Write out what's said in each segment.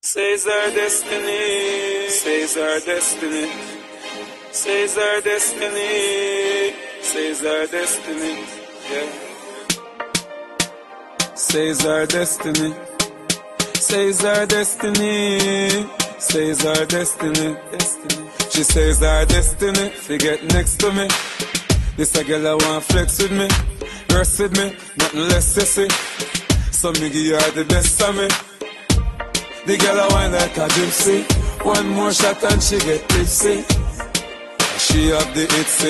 Says our destiny, says our destiny, says our destiny, says our destiny, yeah. Says our destiny, says our destiny, says our destiny, destiny. She says our destiny, she get next to me. This a girl I want flex with me, rest with me, nothing less sissy. So me give her the best of me. The girl I wine like a gypsy. One more shot and she get tipsy. She have the itsy,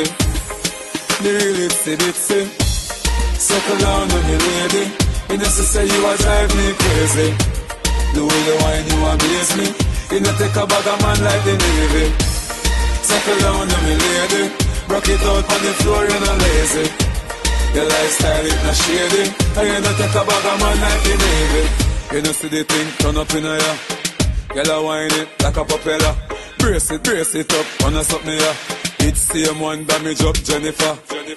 the real itsy bitsy. Circle down on me lady. You know she say you a drive me crazy. The way you wine you amaze me. You know take a bag of man like the Navy. Circle down on me lady. Rock it out on the floor you know lazy. Your lifestyle it not shady. And you know take a bag of man like the Navy. You know see the thing turn up in a ya. Girl a wine it like a propeller. Brace it up, wanna something ya. It's same one damage up Jennifer.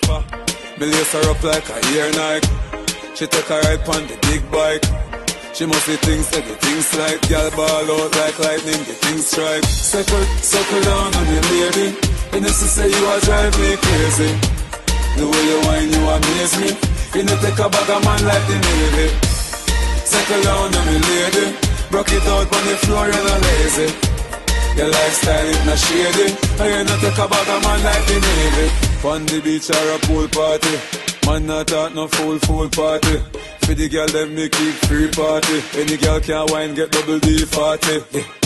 Me lace her up like a ear Nike. She take a ride on the big bike. She must see things that the things like. Girl ball out like lightning, the things strike. Circle down on me lady. You know she say you a drive me crazy. The way you wine you amaze me. You know take a bag of man like the Navy. Circle down on me lady. Rock it out on the floor you know lazy. Your lifestyle is not shady. And you know take a bag of man like the Navy. On the beach or a pool party. Man not talk no full party. For the girl them me keep free party. Any girl can wine get double D40.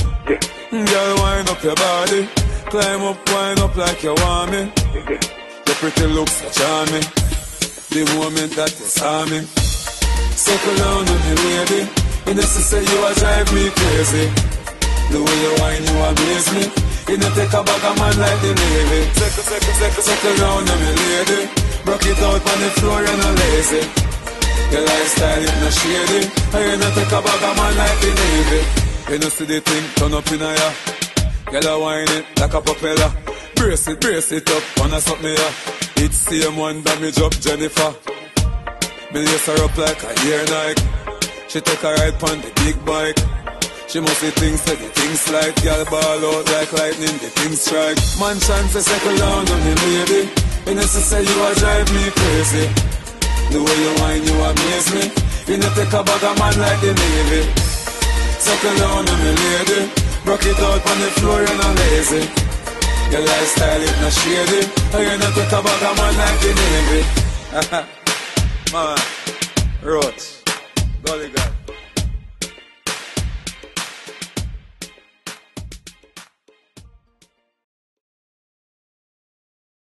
Girl wine up your body. Climb up, wine up like you want me. Your pretty looks so charming. The moment that you saw me. Circle down on me lady. You know she say you a drive me crazy. The way you wine you amaze me. You know take a bag of man like the Navy. Circle down on me lady. Rock it out on the floor you know lazy. Your lifestyle is not shady. And you know take a bag of man like the Navy. You know see the thing turn up in a ya. Girl a wine it like a propeller. Brace it up, wanna something ya. It's same one damage up Jennifer. Me lace her up like a ear Nike. She take a ride on the big bike. She must see things that the things like. Girl ball out like lightning, the things strike. Man chance to circle down on me baby. You know she say you a drive me crazy. The way you wine you amaze me. You know take a bag of man like the Navy. Circle down on me lady. Rock it out on the floor you know lazy. Your lifestyle is not shady. And you know take a bag of man like the Navy. Man, Roach, Golly God.